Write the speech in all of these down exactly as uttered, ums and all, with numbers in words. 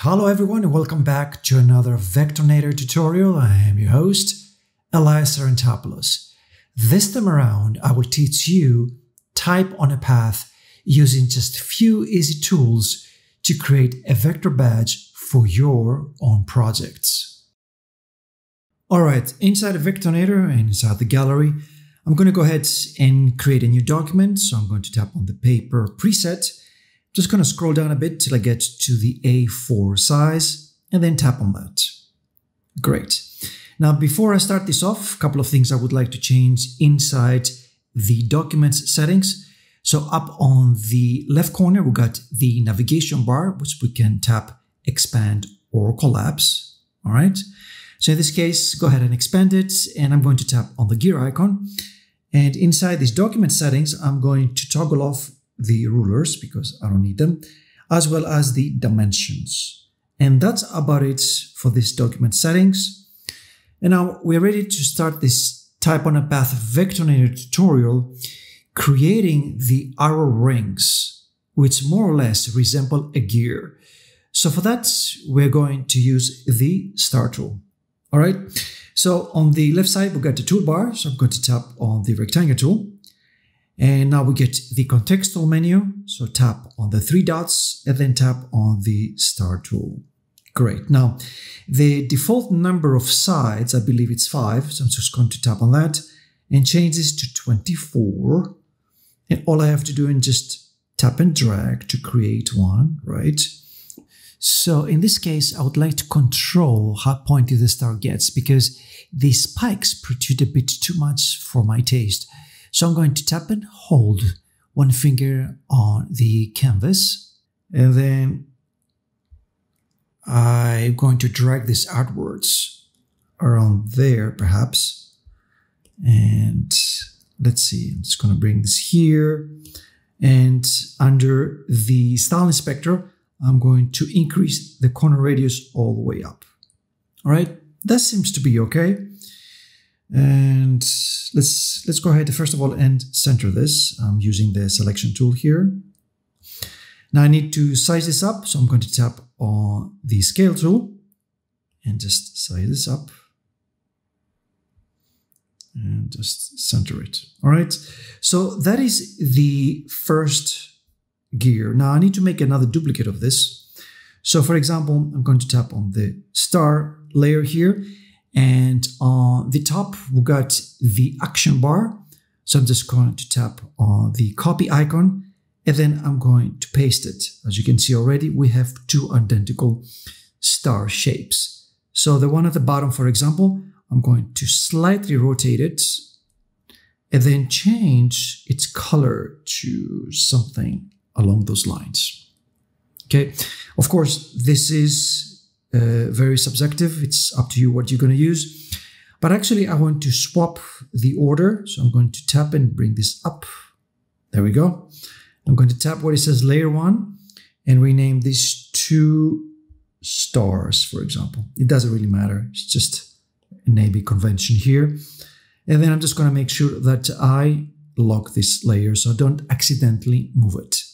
Hello everyone and welcome back to another Vectornator tutorial. I am your host, Elias Sarantopoulos. This time around, I will teach you type on a path using just a few easy tools to create a vector badge for your own projects. Alright, inside of Vectornator and inside the gallery, I'm going to go ahead and create a new document. So I'm going to tap on the paper preset. Just going to scroll down a bit till I get to the A four size and then tap on that. Great. Now, before I start this off, a couple of things I would like to change inside the documents settings. So up on the left corner, we got the navigation bar, which we can tap, expand or collapse. All right. So in this case, go ahead and expand it. And I'm going to tap on the gear icon. And inside these document settings, I'm going to toggle off the rulers because I don't need them, as well as the dimensions. And that's about it for this document settings. And now we're ready to start this type on a path Vectornator tutorial, creating the arrow rings, which more or less resemble a gear. So for that, we're going to use the star tool. All right. So on the left side, we've got the toolbar. So I'm going to tap on the rectangle tool. And now we get the contextual menu. So tap on the three dots and then tap on the star tool. Great. Now, the default number of sides, I believe it's five. So I'm just going to tap on that and change this to twenty-four. And all I have to do is just tap and drag to create one, right? So in this case, I would like to control how pointy the star gets because the spikes protrude a bit too much for my taste. So I'm going to tap and hold one finger on the canvas, and then I'm going to drag this outwards around there, perhaps. And let's see, I'm just going to bring this here. And under the style inspector, I'm going to increase the corner radius all the way up. All right, that seems to be okay. And let's let's go ahead first of all and center this. I'm using the selection tool here. Now I need to size this up, so I'm going to tap on the scale tool and just size this up and just center it. All right. So that is the first gear. Now I need to make another duplicate of this. So for example, I'm going to tap on the star layer here. And on the top, we got the action bar. So I'm just going to tap on the copy icon, and then I'm going to paste it. As you can see already, we have two identical star shapes. So the one at the bottom, for example, I'm going to slightly rotate it and then change its color to something along those lines. Okay. Of course, this is Uh, very subjective. It's up to you what you're going to use. But actually, I want to swap the order. So I'm going to tap and bring this up. There we go. I'm going to tap where it says layer one and rename these two stars, for example. It doesn't really matter. It's just a naming convention here. And then I'm just going to make sure that I lock this layer so I don't accidentally move it.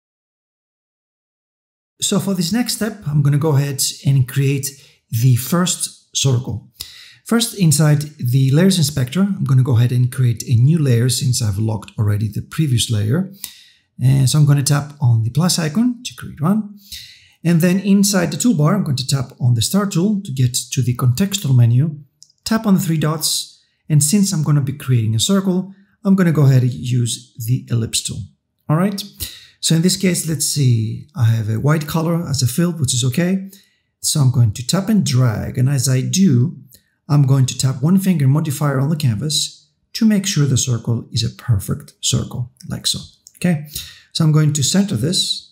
So for this next step, I'm going to go ahead and create the first circle. First, inside the layers inspector, I'm going to go ahead and create a new layer since I've locked already the previous layer. And so I'm going to tap on the plus icon to create one. And then inside the toolbar, I'm going to tap on the star tool to get to the contextual menu, tap on the three dots. And since I'm going to be creating a circle, I'm going to go ahead and use the ellipse tool. All right. So in this case, let's see, I have a white color as a fill, which is okay. So I'm going to tap and drag. And as I do, I'm going to tap one finger modifier on the canvas to make sure the circle is a perfect circle, like so. Okay. So I'm going to center this.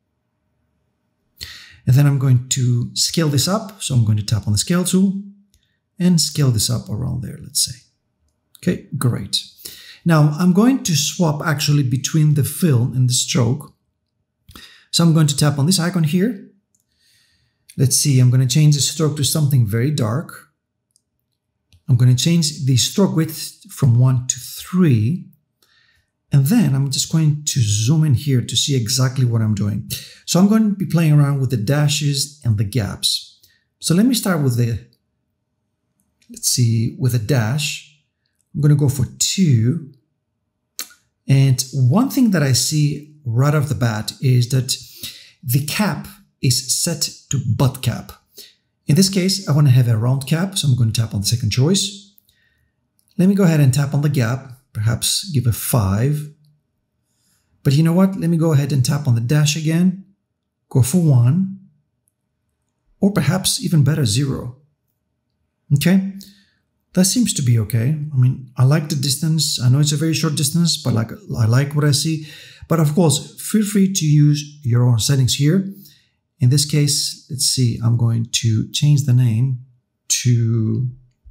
And then I'm going to scale this up. So I'm going to tap on the scale tool and scale this up around there, let's say. Okay, great. Now, I'm going to swap actually between the fill and the stroke. So I'm going to tap on this icon here. Let's see, I'm going to change the stroke to something very dark. I'm going to change the stroke width from one to three. And then I'm just going to zoom in here to see exactly what I'm doing. So I'm going to be playing around with the dashes and the gaps. So let me start with the, let's see, with a dash. I'm going to go for two. And one thing that I see right off the bat is that the cap is set to butt cap. In this case, I want to have a round cap, so I'm going to tap on the second choice. Let me go ahead and tap on the gap, perhaps give a five. But you know what? Let me go ahead and tap on the dash again, go for one, or perhaps even better, zero. Okay, that seems to be okay. I mean, I like the distance. I know it's a very short distance, but like I like what I see. But of course, feel free to use your own settings here. In this case, let's see, I'm going to change the name to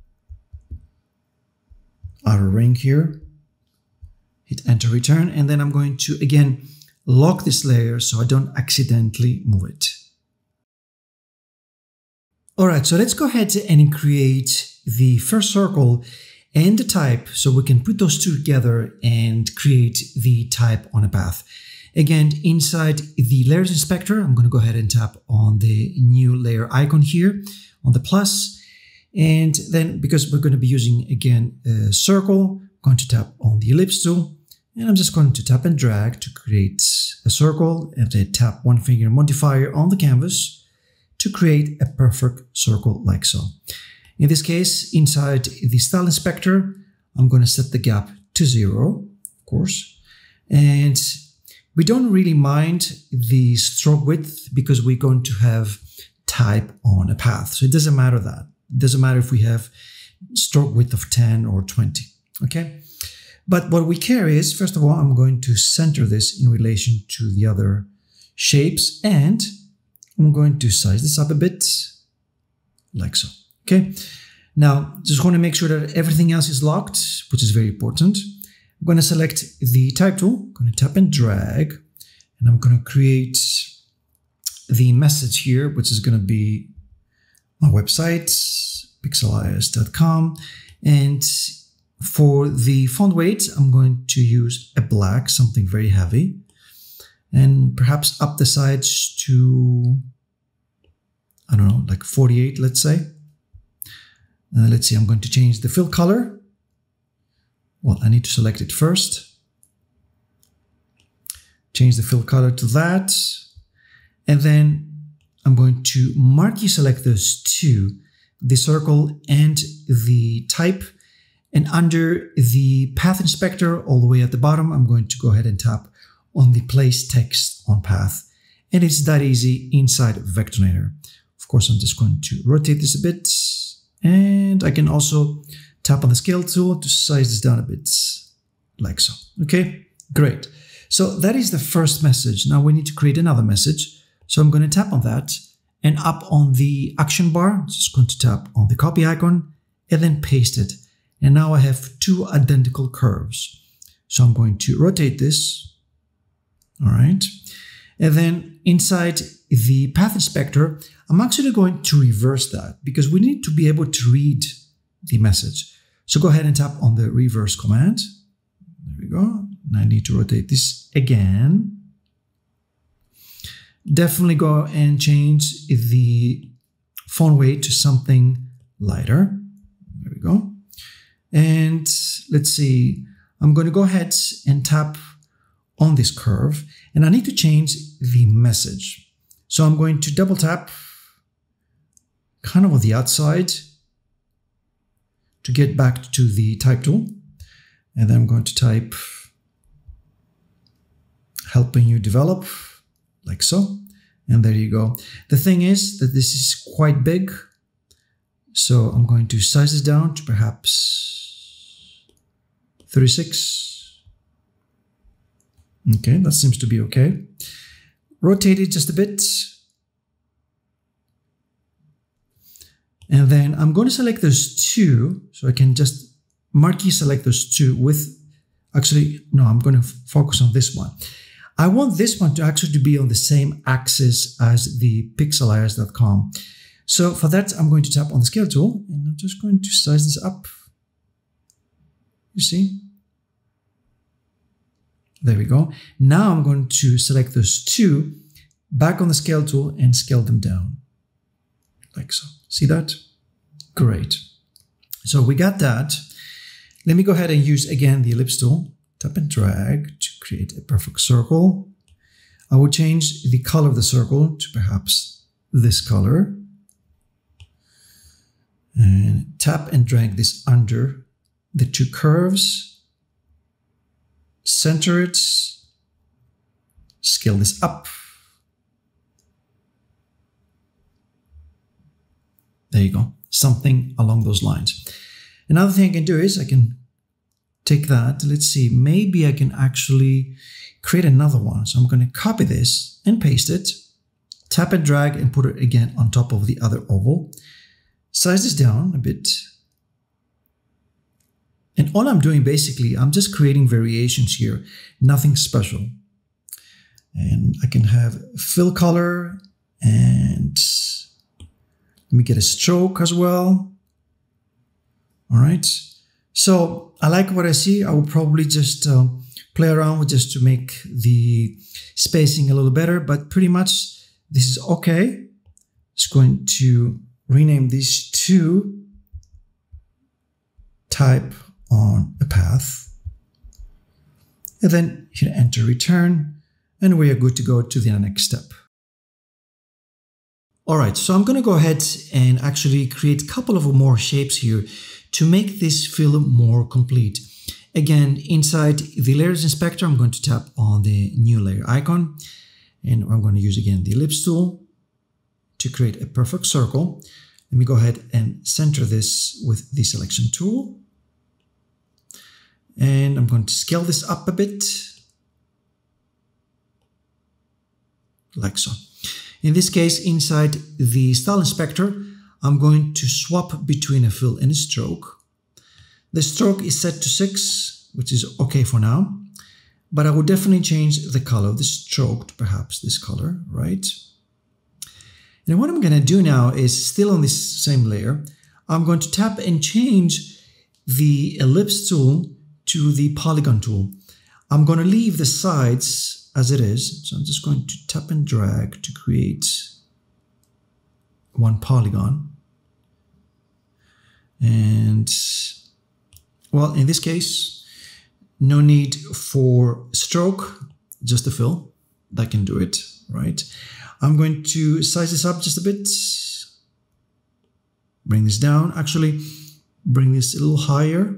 outer ring here. Hit enter return, and then I'm going to again lock this layer so I don't accidentally move it. All right, so let's go ahead and create the first circle and the type so we can put those two together and create the type on a path. Again, inside the layers inspector, I'm going to go ahead and tap on the new layer icon here on the plus. And then because we're going to be using again a circle, I'm going to tap on the ellipse tool. And I'm just going to tap and drag to create a circle, and then tap one finger modifier on the canvas to create a perfect circle like so. In this case, inside the style inspector, I'm going to set the gap to zero, of course. And we don't really mind the stroke width because we're going to have type on a path. So it doesn't matter that. It doesn't matter if we have stroke width of ten or twenty, okay? But what we care is, first of all, I'm going to center this in relation to the other shapes, and I'm going to size this up a bit, like so, okay? Now, just want to make sure that everything else is locked, which is very important. I'm going to select the type tool, I'm going to tap and drag, and I'm going to create the message here, which is going to be my website, pixelias dot com. And for the font weight, I'm going to use a black, something very heavy, and perhaps up the sides to, I don't know, like forty-eight, let's say. Uh, let's see, I'm going to change the fill color. Well, I need to select it first. Change the fill color to that. And then I'm going to marquee select those two, the circle and the type. And under the path inspector, all the way at the bottom, I'm going to go ahead and tap on the place text on path. And it's that easy inside Vectornator. Of course, I'm just going to rotate this a bit. And I can also tap on the scale tool to size this down a bit, like so. Okay, great. So that is the first message. Now we need to create another message. So I'm going to tap on that, and up on the action bar, I'm just going to tap on the copy icon and then paste it. And now I have two identical curves. So I'm going to rotate this. All right. And then inside the path inspector, I'm actually going to reverse that because we need to be able to read the message. So go ahead and tap on the reverse command. There we go. And I need to rotate this again. Definitely go and change the font weight to something lighter. There we go. And let's see, I'm going to go ahead and tap on this curve, and I need to change the message. So I'm going to double tap kind of on the outside to get back to the type tool. And then I'm going to type helping you develop, like so. And there you go. The thing is that this is quite big. So I'm going to size this down to perhaps thirty-six. Okay, that seems to be okay. Rotate it just a bit. And then I'm going to select those two. So I can just marquee select those two with, actually, no, I'm going to focus on this one. I want this one to actually to be on the same axis as the pixelias dot com. So for that, I'm going to tap on the scale tool, and I'm just going to size this up. You see? There we go. Now I'm going to select those two, back on the scale tool and scale them down. Like so. See that? Great. So we got that. Let me go ahead and use again the ellipse tool. Tap and drag to create a perfect circle. I will change the color of the circle to perhaps this color. And tap and drag this under the two curves. Center it. Scale this up. There you go. Something along those lines. Another thing I can do is I can take that. Let's see. Maybe I can actually create another one. So I'm going to copy this and paste it. Tap and drag and put it again on top of the other oval. Size this down a bit. And all I'm doing basically, I'm just creating variations here. Nothing special. And I can have fill color and let me get a stroke as well. All right. So I like what I see. I will probably just uh, play around with just to make the spacing a little better, but pretty much this is okay. Just going to rename these two, type on a path, and then hit enter return, and we are good to go to the next step. All right, so I'm going to go ahead and actually create a couple of more shapes here to make this feel more complete. Again, inside the layers inspector, I'm going to tap on the new layer icon, and I'm going to use again the ellipse tool to create a perfect circle. Let me go ahead and center this with the selection tool. And I'm going to scale this up a bit, like so. In this case, inside the style inspector, I'm going to swap between a fill and a stroke. The stroke is set to six, which is okay for now, but I will definitely change the color of the stroke to perhaps this color, right? And what I'm going to do now is still on this same layer, I'm going to tap and change the ellipse tool to the polygon tool. I'm going to leave the sides as it is. So I'm just going to tap and drag to create one polygon. And well, in this case, no need for stroke, just a fill. That can do it, right? I'm going to size this up just a bit. Bring this down. Actually, bring this a little higher.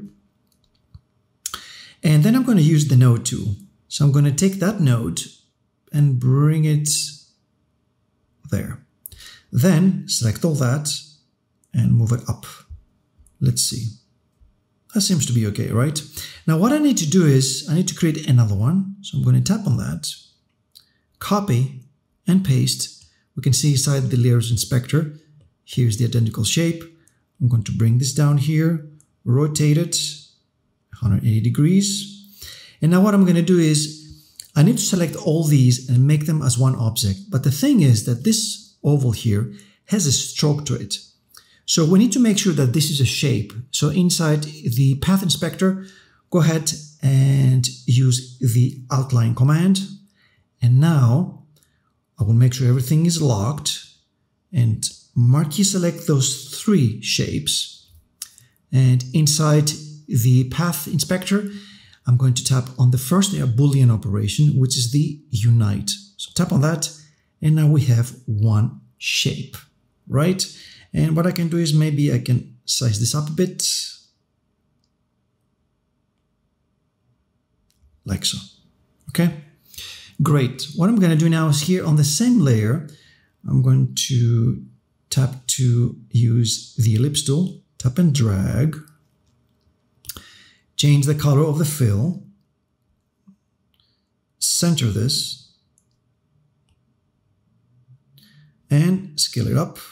And then I'm going to use the node tool. So I'm going to take that node and bring it there. Then select all that and move it up. Let's see. That seems to be okay, right? Now what I need to do is I need to create another one. So I'm going to tap on that, copy and paste. We can see inside the layers inspector, here's the identical shape. I'm going to bring this down here, rotate it one hundred eighty degrees. And now what I'm going to do is I need to select all these and make them as one object. But the thing is that this oval here has a stroke to it. So we need to make sure that this is a shape. So inside the path inspector, go ahead and use the outline command. And now I will make sure everything is locked and marquee select those three shapes. And inside the path inspector, I'm going to tap on the first Boolean operation, which is the unite. So tap on that, and now we have one shape, right? And what I can do is maybe I can size this up a bit, like so. Okay, great. What I'm going to do now is here on the same layer, I'm going to tap to use the ellipse tool, tap and drag. Change the color of the fill, center this, and scale it up.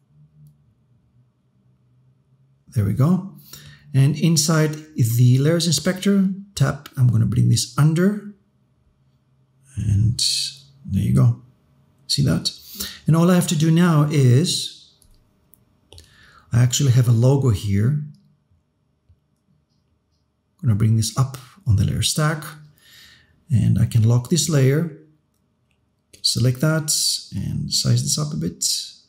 There we go. And inside the layers inspector, tap, I'm going to bring this under, and there you go. See that? And all I have to do now is, I actually have a logo here. I'm going to bring this up on the layer stack, And I can lock this layer, select that and size this up a bit.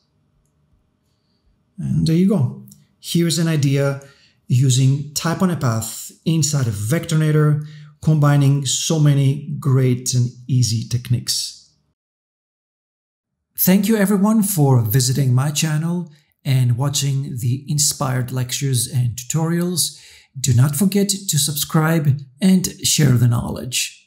And there you go. Here's an idea using type on a path inside of Vectornator, combining so many great and easy techniques. Thank you everyone for visiting my channel and watching the inspired lectures and tutorials. Do not forget to subscribe and share the knowledge.